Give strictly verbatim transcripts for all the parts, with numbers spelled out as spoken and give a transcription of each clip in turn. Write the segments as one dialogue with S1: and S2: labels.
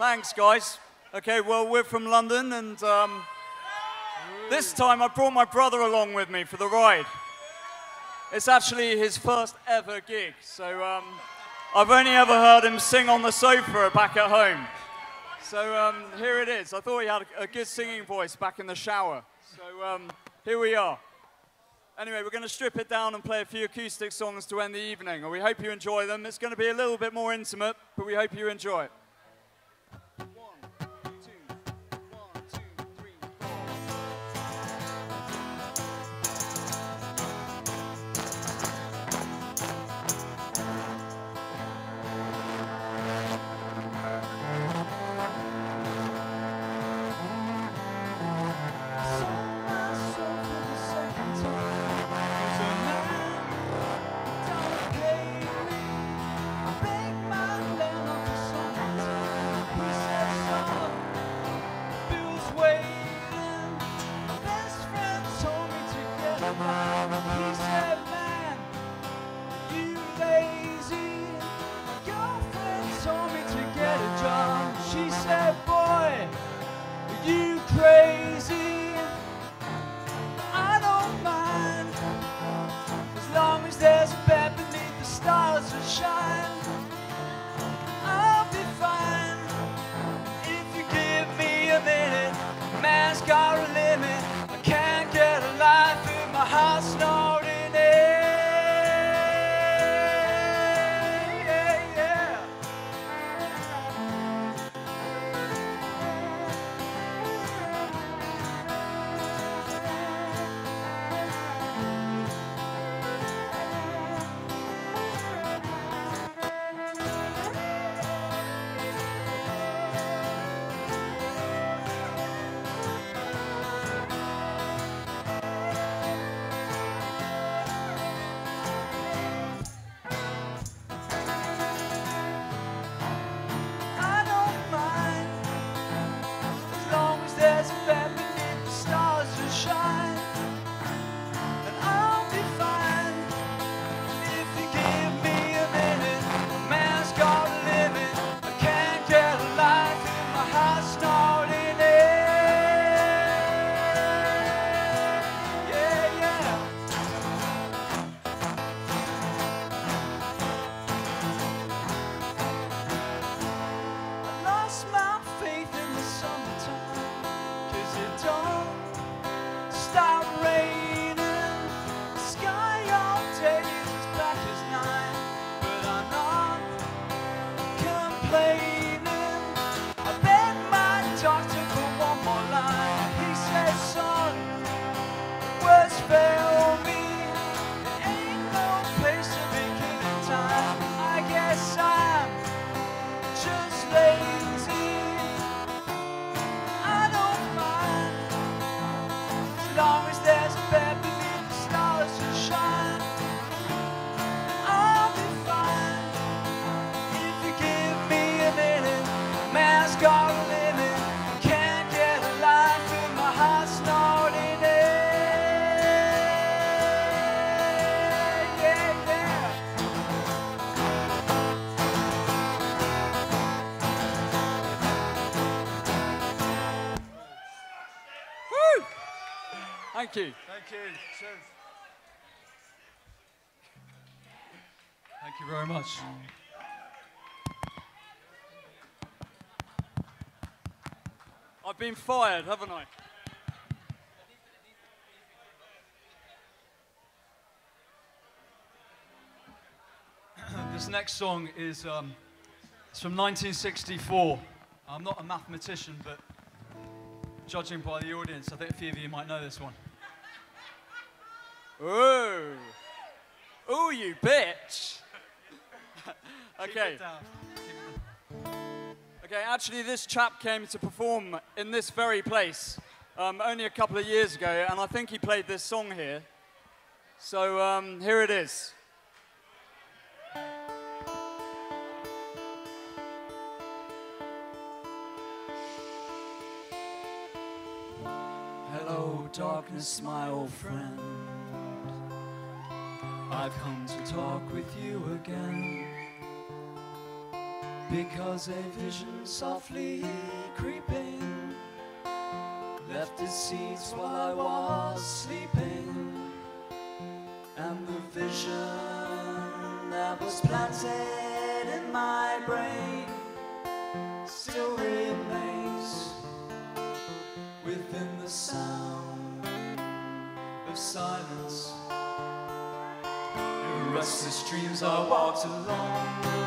S1: Thanks, guys. Okay, well, we're from London, and um, this time I brought my brother along with me for the ride. It's actually his first ever gig, so um, I've only ever heard him sing on the sofa back at home. So um, here it is. I thought he had a good singing voice back in the shower. So um, here we are. Anyway, we're going to strip it down and play a few acoustic songs to end the evening, and we hope you enjoy them. It's going to be a little bit more intimate, but we hope you enjoy it. Thank you.
S2: Thank you. Cheers. Thank you very much.
S1: I've been fired, haven't I?
S2: This next song is um, it's from nineteen sixty-four. I'm not a mathematician, but judging by the audience, I think a few of you might know this one.
S1: Ooh. Ooh, you bitch. Okay. Okay, actually this chap came to perform in this very place um, only a couple of years ago, and I think he played this song here. So um, here it is. Hello, darkness, my old friend. I've come to talk with you again.
S3: because a vision softly creeping left its seeds while I was sleeping, and the vision that was planted in my brain still remains within the sound of silence. In restless dreams I walked along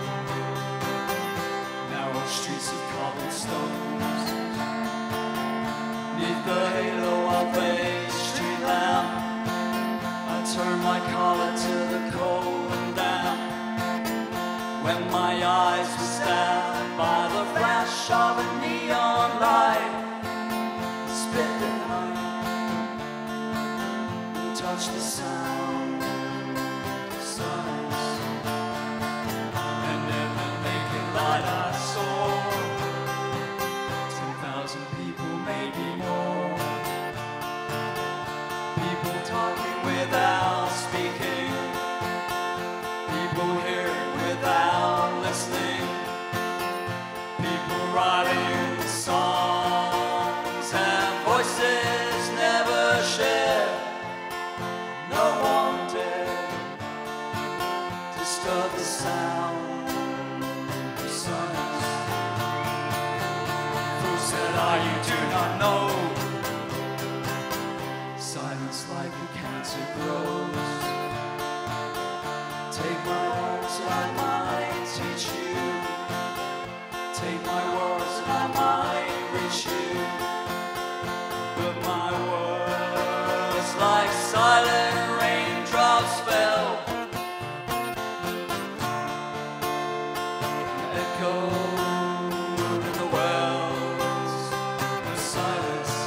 S3: narrow streets of cobblestones, neath the halo of a street lamp. I turned my collar to the cold and damp, when my eyes were stabbed by the flash of a neon light. Spit the night and touch the sound of silence, and in the naked light I saw ten thousand people, maybe more, people talking without speaking, people hearing without listening, people writing songs and voices never shared. No one dared disturb the sound of silence. Who said I, you do not know, silence like a cancer grows. Take my arms and I might teach you, take my words and I might reach you, but my words like silent raindrops fell, echoed in the wells of silence,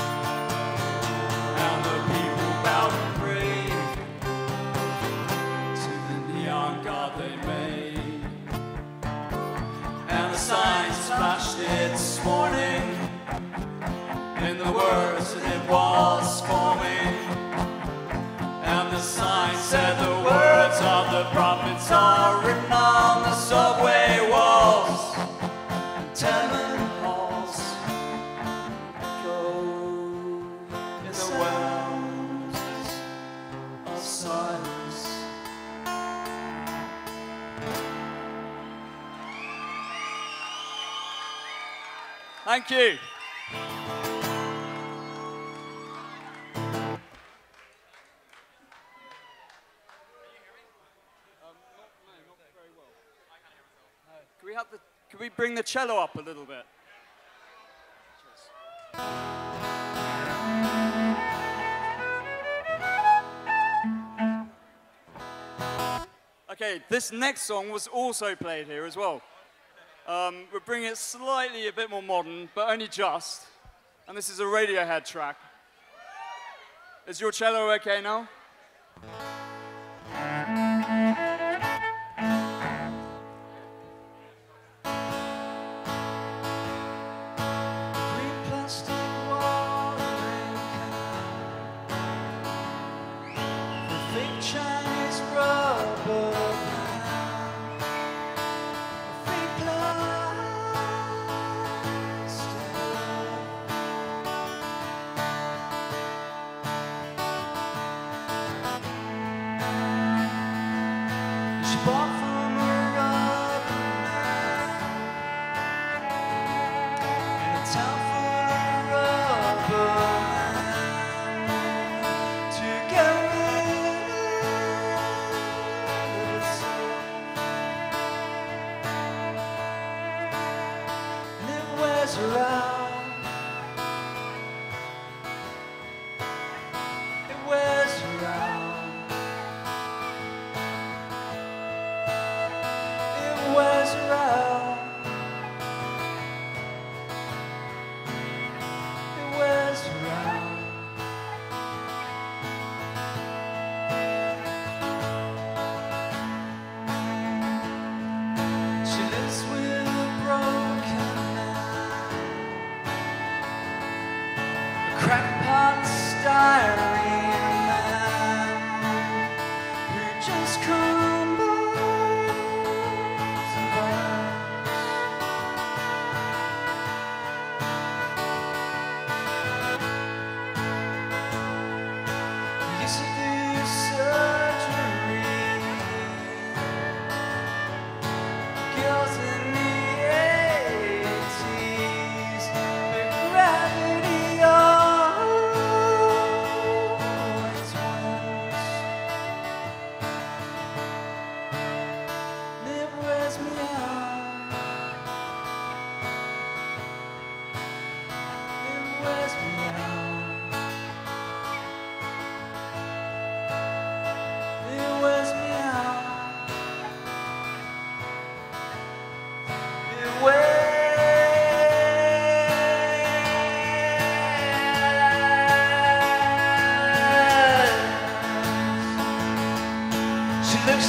S3: and the people bowed and prayed to the neon god they made, and the signs flashed its warning in the words that it was forming, and the sign said the words of the prophets are written on the subway walls and tenement halls, echo in the wells of silence.
S1: Thank you. Can we have the, can we bring the cello up a little bit? Okay, this next song was also played here as well. Um, we're bringing it slightly a bit more modern, but only just. And this is a Radiohead track. Is your cello okay now?
S3: Chinese rubber band, a fake plastic. She bought from a rubber man in a town full of rubber man to get around. It wears around. It wears around. It wears around. She lives with a broken crackpot styrene man who just crumbles and burns.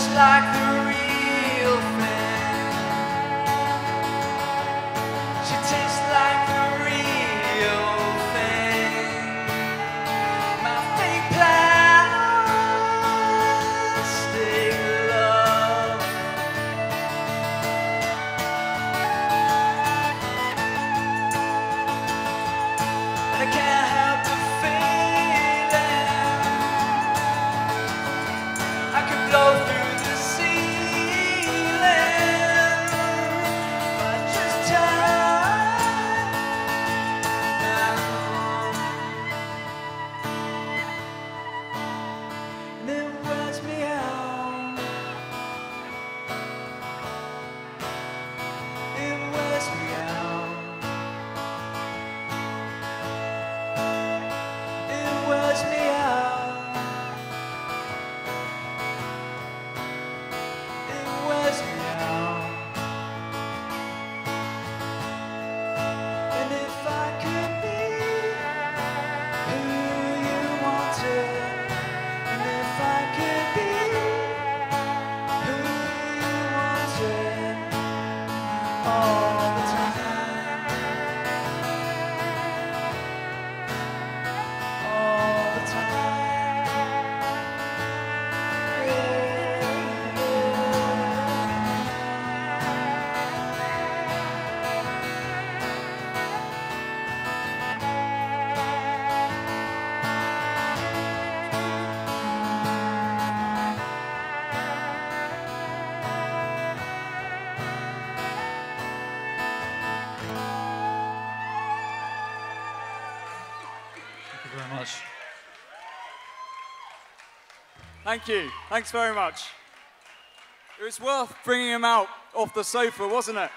S3: like the real thing. She tastes like the real thing. My fake plastic love. And I can't help the feeling. I could blow through the ceiling, but just time now. And it wears me out. It wears me out. It wears me out. It wears me out. And if I could be who you wanted, and if I could be who you wanted all the time, all the time.
S2: Thank you very much.
S1: Thank you. Thanks very much. It was worth bringing him out off the sofa, wasn't it?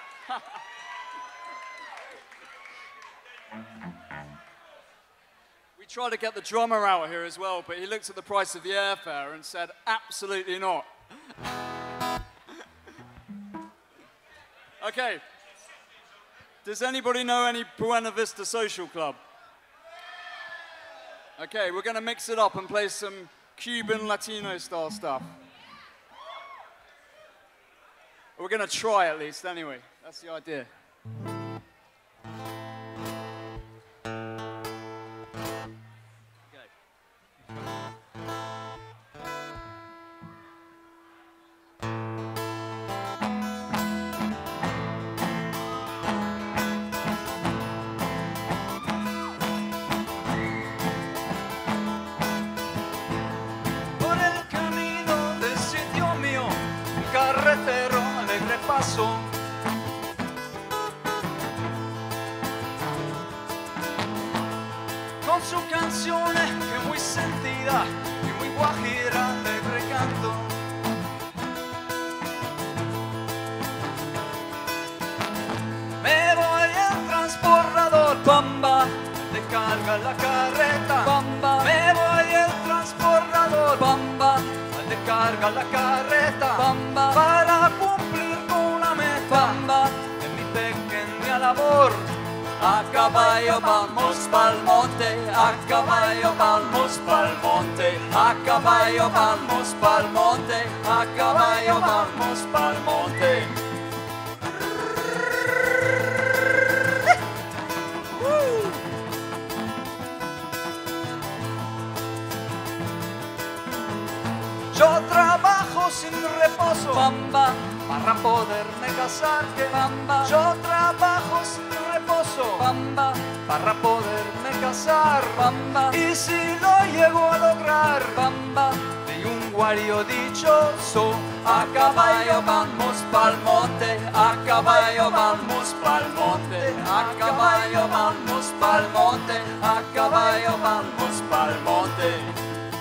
S1: We tried to get the drummer out here as well, but he looked at the price of the airfare and said, absolutely not. Okay. Does anybody know any Buena Vista Social Club? Okay, we're going to mix it up and play some Cuban Latino style stuff. We're going to try at least anyway. That's the idea.
S3: Por el camino del sitio mío, un carretero alegre pasó. Con su canción que muy sentida y muy guajira alegre canto. Me voy en transportador, bamba, te carga la carreta, bamba. Me voy en transportador, bamba, te carga la carreta, bamba. Para cumplir con una meta, bamba, en mi pequeña labor. A caballo vamos pa'l monte, a caballo vamos pa'l monte, a caballo vamos pa'l monte, a caballo vamos pa'l monte. Yo trabajo sin reposo, bamba, para poderme casar, que bamba. Yo trabajo sin reposo, bamba, para poderme casar, bamba. Y si lo llego a lograr, bamba, de un guario dichoso. A caballo vamos pa'l monte, a caballo vamos pa'l monte, a caballo vamos pa'l monte, a caballo vamos pa'l monte.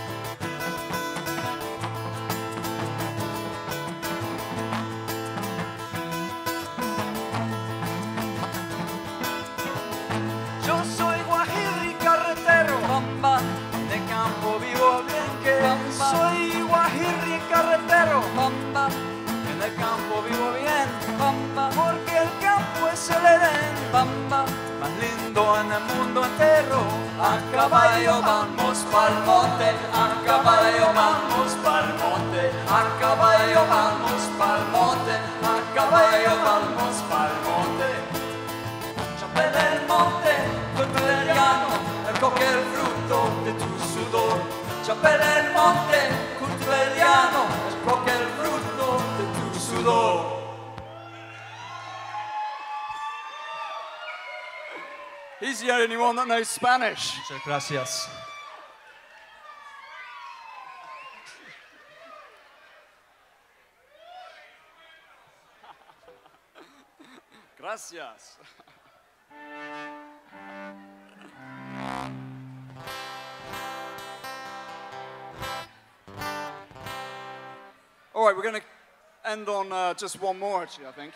S3: Yo soy guajirri carretero, bamba, de campo vivo bien que bamba. Soy guajirri carretero, bamba, en el campo vivo bien, bamba, porque el campo es el Edén, bamba, más lindo en el mundo entero. A caballo vamos pa'l monte, a caballo vamos pa'l monte, a caballo caballo vamos pa'l monte, a caballo vamos pa'l monte. Chapel el monte, cultureliano, recoge el fruto de tu sudor. Chapel el monte, cultureliano, recoge el fruto de tu sudor.
S1: He's the only one that knows Spanish.
S2: Muchas gracias.
S1: Gracias. All right, we're going to end on uh, just one more, actually, I think.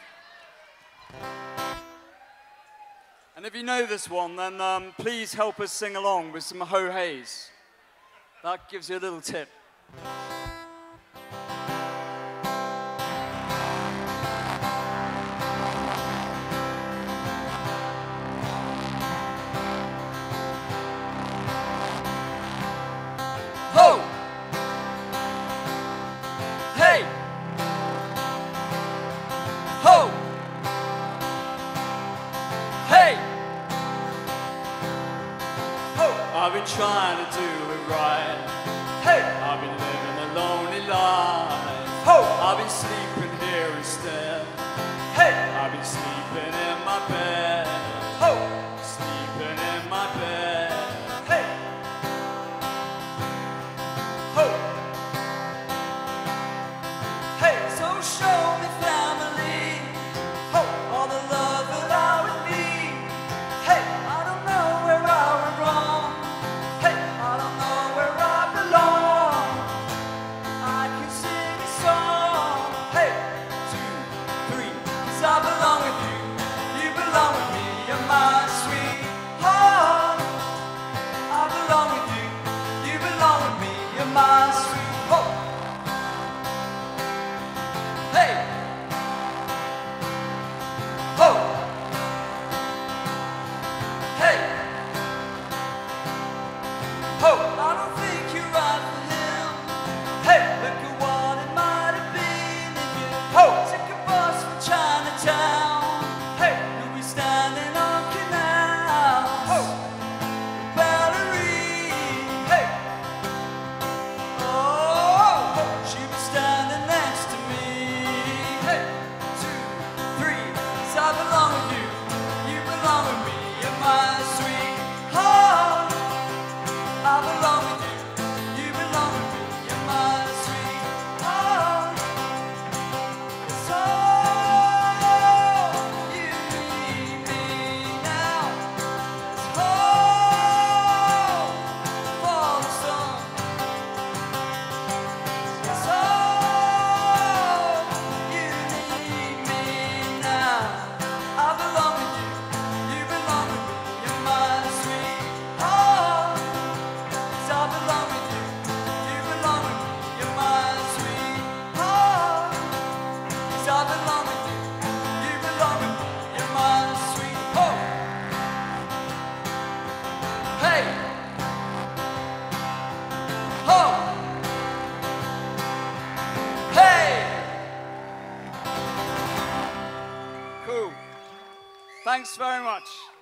S1: And if you know this one, then um, please help us sing along with some ho-hays. That gives you a little tip.
S3: Ho! Hey! Ho! Hey! Ho! I've been trying to do it right. Hey! I've been living a lonely life. Ho! I've been sleeping here instead. Hey! I've been sleeping in my bed. Ho! Sleeping in my bed. Hey! Ho! Hey! So show me family. Ho! All the love that I would need. Hey! I don't know where I went wrong. Hey! I don't know where I belong. I can sing a song. Hey! Two, three. 'Cause I belong with you. You belong with me. You're my sweetheart. I belong with you. You belong with me. You're my sweetheart. Hey! Ho! Hey! Ho! I don't think you're right for him. Hey! Look at what it might have been if you Ho! Took a bus from Chinatown. Hey! You'll be standing on canals. Ho! Valerie. Hey! Oh! She'll be standing next to me. Hey! Two, three. 'Cause I belong with you. You belong with me. You're my sweetheart. I belong with you. You belong with me. You're my sweetheart. It's all you need me now. It's all for the sun. It's all you need me now. I belong with you. You belong with me. You're my sweetheart. 'Cause I belong with you. You belong with me. You're my sweetheart. 'Cause I belong with you. You belong with me. You're my sweetheart. Hey! Ho! Hey!
S1: Cool. Thanks very much.